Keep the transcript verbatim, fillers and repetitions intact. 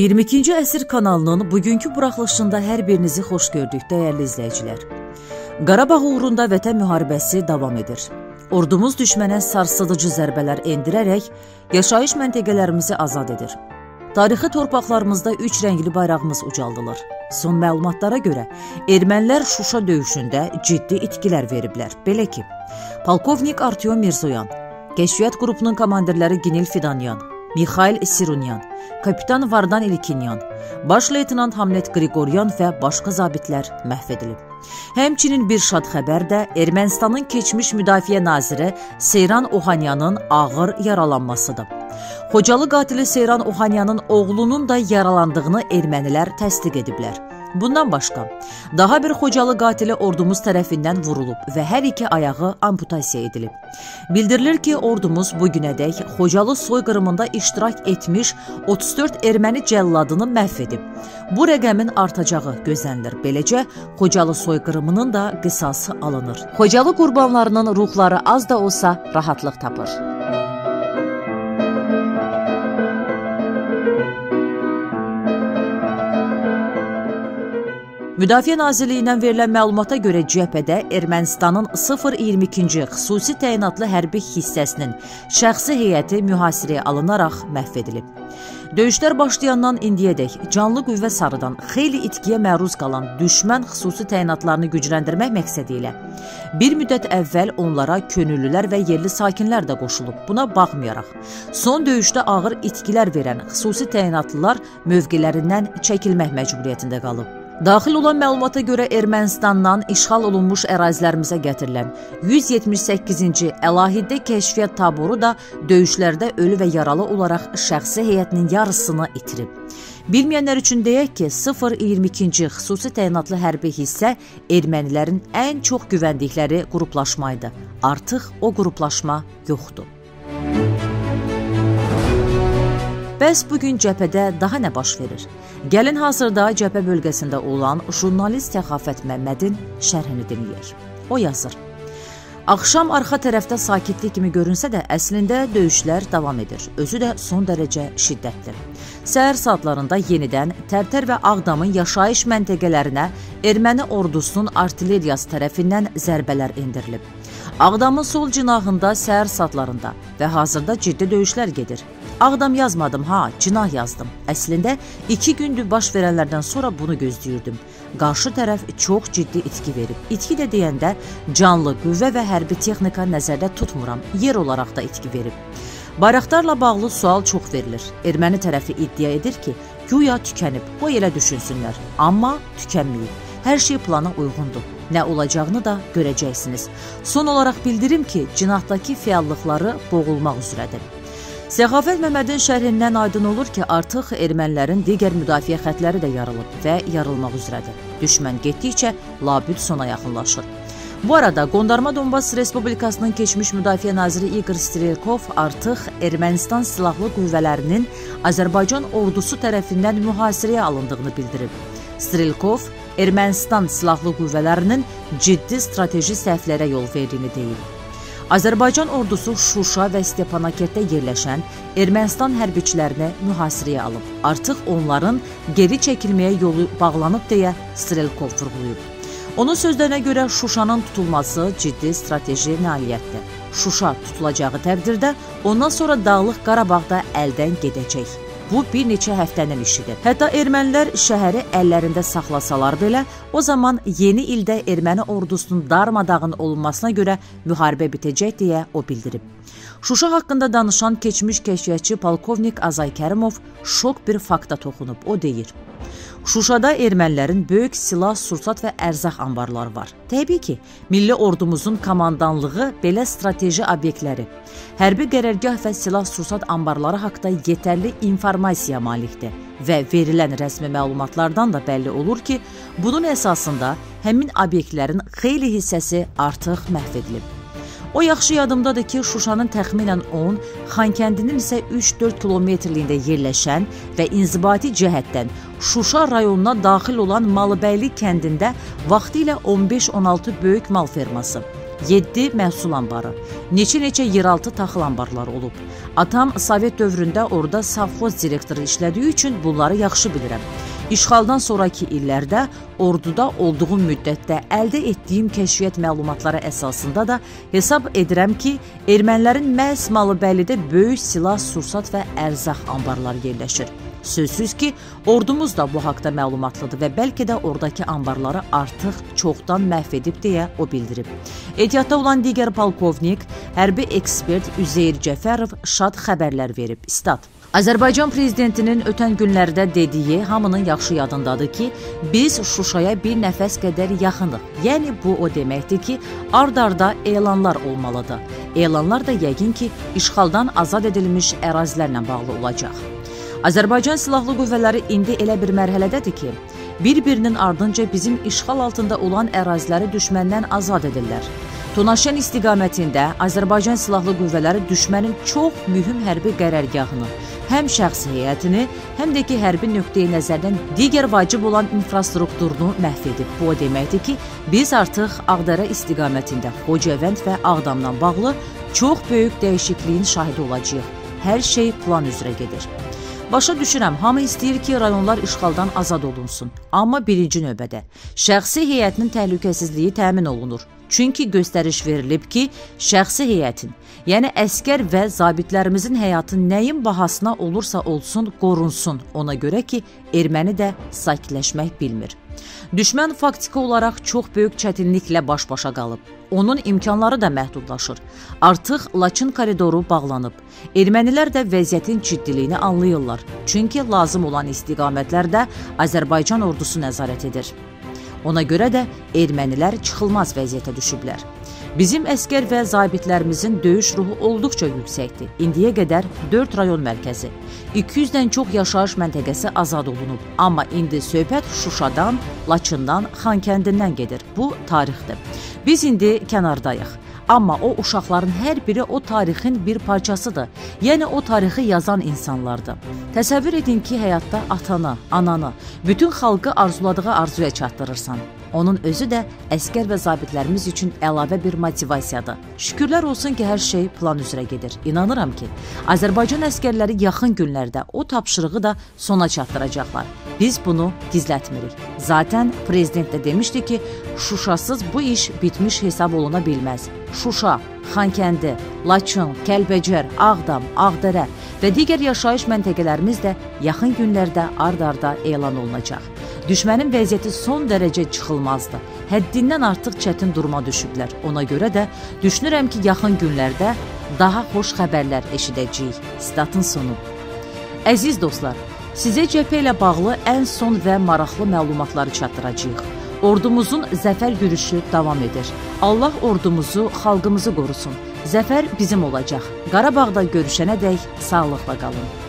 iyirmi ikinci əsr kanalının bugünkü buraxılışında hər birinizi xoş gördük, dəyərli izləyicilər. Qarabağ uğrunda vətən müharibəsi davam edir. Ordumuz düşmənə sarsıdıcı zərbələr endirərək yaşayış məntəqələrimizi azad edir. Tarixi torpaqlarımızda üç rəngli bayrağımız ucaldılır. Son məlumatlara görə ermənilər Şuşa döyüşündə ciddi itkilər veriblər. Belə ki, Polkovnik Artyom Mirzoyan, Kəşfiyyat qrupunun komandirləri Ginil Fidanyan, Mikhail Sirunyan, Kapitan Vardan İlkinyan, Baş leytenant Hamlet Qrigoryan və başqa zabitlər məhv edilib. Həmçinin bir şad xəbər də Ermənistanın keçmiş müdafiə naziri Seyran Ohanyanın ağır yaralanmasıdır. Xocalı qatili Seyran Ohanyanın oğlunun da yaralandığını ermənilər təsdiq ediblər. Bundan başqa, daha bir Xocalı qatili ordumuz tərəfindən vurulub və hər iki ayağı amputasiya edilib. Bildirilir ki, ordumuz bugünədək Xocalı soyqırımında iştirak etmiş otuz dörd erməni cəlladını məhv edib. Bu rəqəmin artacağı gözlənilir. Beləcə, Xocalı soyqırımının da qisası alınır. Xocalı qurbanlarının ruhları az da olsa rahatlıq tapır. Müdafiə Nazirliyindən verilən məlumata görə cəbhədə Ermənistanın sıfır iyirmi ikinci xüsusi təyinatlı hərbi hissəsinin şəxsi heyəti mühasirəyə alınaraq məhv edilib. Döyüşlər başlayandan indiyədək canlı qüvvə sarıdan xeyli itkiyə məruz qalan düşmən xüsusi təyinatlarını gücləndirmək məqsədi ilə bir müddət əvvəl onlara könüllülər və yerli sakinlər də qoşulub. Buna baxmayaraq, son döyüşdə ağır itkilər verən xüsusi təyinatlılar mövqelərindən çəkilmək məcburiyyətində qalıb. Daxil olan məlumata görə Ermənistandan işğal olunmuş ərazilərimizə gətirilən yüz yetmiş səkkizinci əlahiddə kəşfiyyat taboru da döyüşlərdə ölü və yaralı olaraq şəxsi heyətinin yarısını itirib. Bilməyənlər üçün deyək ki, sıfır iyirmi ikinci xüsusi təyinatlı hərbi hissə ermənilərin ən çox güvəndikləri qruplaşmaydı. Artıq o qruplaşma yoxdur. Bəs bugün cəbhədə daha nə baş verir? Gəlin hazırda cəbhə bölgəsində olan jurnalist Təxafət Məmmədin şərhini dinləyək. O yazır: Axşam arxa tərəfdə sakitlik kimi görünsə də, əslində döyüşlər davam edir. Özü də son dərəcə şiddətli. Səhər saatlarında yenidən Tərtər və Ağdamın yaşayış məntəqələrinə erməni ordusunun artilleriyası tərəfindən zərbələr endirilib. Ağdamın sol cinahında səhər saatlarında və hazırda ciddi döyüşlər gedir. Ağdam yazmadım, ha, cinah yazdım. Əslində, iki gündür baş verənlərdən sonra bunu gözləyirdim. Qarşı tərəf çox ciddi itki verib. İtki də deyəndə canlı qüvvə və hərbi texnika nəzərdə tutmuram, yer olaraq da itki verib. Bayraqdarla bağlı sual çox verilir. Erməni tərəfi iddia edir ki, güya tükənib, o elə düşünsünlər. Amma tükənməyib. Hər şey plana uyğundur. Nə olacağını da görəcəksiniz. Son olaraq bildirim ki, cinahdakı fəallıqları boğulmaq üzrədir. Səxavət Məmmədin şərhindən aydın olur ki, artıq ermənilərin digər müdafiə xətləri də yarılıb və yarılmaq üzrədir. Düşmən getdikcə labüd sona yaxınlaşır. Bu arada Qondarma Donbas Respublikasının keçmiş müdafiə naziri İqor Strelkov artıq Ermənistan silahlı qüvvələrinin Azərbaycan ordusu tərəfindən mühasirəyə alındığını bildirib. Strelkov, Ermənistan silahlı qüvvələrinin ciddi strateji səhvlərə yol verdiyini deyib. Azərbaycan ordusu Şuşa və Stepanakert-də yerləşən Ermənistan hərbiçilərini mühasirəyə alıb. Artıq onların geri çəkilməyə yolu bağlanıb deyə Strelkov vurğulayıb. Onun sözlərinə görə Şuşanın tutulması ciddi strateji nailiyyətdir. Şuşa tutulacağı təqdirdə ondan sonra Dağlıq Qarabağda əldən gedəcək. Bu bir neçə həftənin işidir. Hətta ermənilər şəhəri əllərində saxlasalar belə, o zaman yeni ildə erməni ordusunun darmadağın olunmasına görə müharibə bitəcək deyə o bildirib. Şuşa haqqında danışan keçmiş kəşfiyyatçı Polkovnik Azay Kərimov şok bir fakta toxunub. O deyir: Şuşada ermənilərin böyük silah, sursat və ərzaq anbarları var. Təbii ki, milli ordumuzun komandanlığı belə strateji obyektləri, hərbi qərargah və silah, sursat anbarları haqqında yetərli informasiya malikdir və verilən rəsmi məlumatlardan da bəlli olur ki, bunun əsasında həmin obyektlərin xeyli hissəsi artıq məhv edilib. O yaxşı yadımdadır ki, Şuşanın təxminən on, Xankəndinin isə üç dörd kilometrliyində yerləşən və inzibati cəhətdən Şuşa rayonuna daxil olan Malıbəyli kəndində vaxtilə on beş on altı böyük mal ferması, yeddi məhsul anbarı, neçə-neçə yeraltı taxıl anbarları olub. Atam Sovet dövründə orada savxoz direktoru işlədiyi üçün bunları yaxşı bilirəm. İşğaldan sonraki illərdə orduda olduğum müddətdə əldə etdiyim kəşfiyyat məlumatları əsasında da hesab edirəm ki, ermənilərin məhz Malıbəllidə böyük silah, sursat və ərzaq anbarları yerləşir. Sözsüz ki, ordumuz da bu haqda məlumatlıdır və bəlkə də oradakı anbarları artıq çoxdan məhv edib deyə o bildirib. Ehtiyatda olan digər polkovnik, hərbi ekspert Üzeyir Cəfərov şad xəbərlər verib. Stat. Azərbaycan prezidentinin ötən günlərdə dediyi hamının yaxşı yadındadır ki, biz Şuşaya bir nəfəs qədər yaxınıq. Yəni bu o deməkdir ki, ard-arda elanlar olmalıdır. Elanlar da yəqin ki, işğaldan azad edilmiş ərazilərlə bağlı olacaq. Azərbaycan Silahlı Qüvvələri indi elə bir mərhələdədir ki, bir-birinin ardınca bizim işğal altında olan əraziləri düşməndən azad edirlər. Tonaşen istiqamətində Azərbaycan Silahlı Qüvvələri düşmənin çox mühüm hərbi qərargahını, həm şəxsi heyətini, həm də ki, hərbi nöqteyi nəzərdən digər vacib olan infrastrukturunu məhv edib. Bu o deməkdir ki, biz artıq Ağdərə istiqamətində Xocavənd və Ağdamla bağlı çox böyük dəyişikliyin şahidi olacağıq. Hər şey plan üzrə gedir. Başa düşürəm, hamı istəyir ki, rayonlar işğaldan azad olunsun. Amma birinci növbədə şəxsi heyətinin təhlükəsizliyi təmin olunur. Çünki göstəriş verilib ki, şəxsi heyətin, yəni əskər və zabitlərimizin həyatı nəyin bahasına olursa olsun, qorunsun. Ona görə ki, erməni də sakitləşmək bilmir. Düşmən faktiki olaraq çox böyük çətinliklə baş-başa qalıb. Onun imkanları da məhdudlaşır. Artıq Laçın koridoru bağlanıb. Ermənilər də vəziyyətin ciddiliyini anlayırlar. Çünki lazım olan istiqamətlərdə Azərbaycan ordusu nəzarət edir. Ona görə də ermənilər çıxılmaz vəziyyətə düşüblər. Bizim əskər və zabitlərimizin döyüş ruhu olduqca yüksəkdir. İndiyə qədər dörd rayon mərkəzi, iki yüzdən çox yaşayış məntəqəsi azad olunub. Amma indi söhbət Şuşadan, Laçından, Xankəndindən gedir. Bu tarixdir. Biz indi kənardayıq. Amma o uşaqların hər biri o tarixin bir parçasıdır. Yəni o tarixi yazan insanlardır. Təsəvvür edin ki, həyatda atanı, ananı, bütün xalqı arzuladığı arzuya çatdırırsan. Onun özü də əskər və zabitlərimiz üçün əlavə bir motivasiyadır. Şükürlər olsun ki, hər şey plan üzrə gedir. İnanıram ki, Azərbaycan əskərləri yaxın günlərdə o tapşırığı da sona çatdıracaqlar. Biz bunu gizlətmirik. Zaten prezident də demişdi ki, Şuşasız bu iş bitmiş hesab oluna bilməz. Şuşa, Xankəndi, Laçın, Kəlbəcər, Ağdam, Ağdərə və digər yaşayış məntəqələrimiz də yaxın günlərdə ard-arda elan olunacaq. Düşmənin vəziyyəti son dərəcə çıxılmazdır. Həddindən artıq çətin duruma düşüblər. Ona görə də düşünürəm ki, yaxın günlərdə daha xoş xəbərlər eşidəcəyik. Statın sonu. Əziz dostlar, sizə cəbhə ilə bağlı ən son və maraqlı məlumatları çatdıracağıq. Ordumuzun zəfər yürüşü davam edir. Allah ordumuzu, xalqımızı qorusun. Zəfər bizim olacaq. Qarabağda görüşənədək sağlıqla qalın.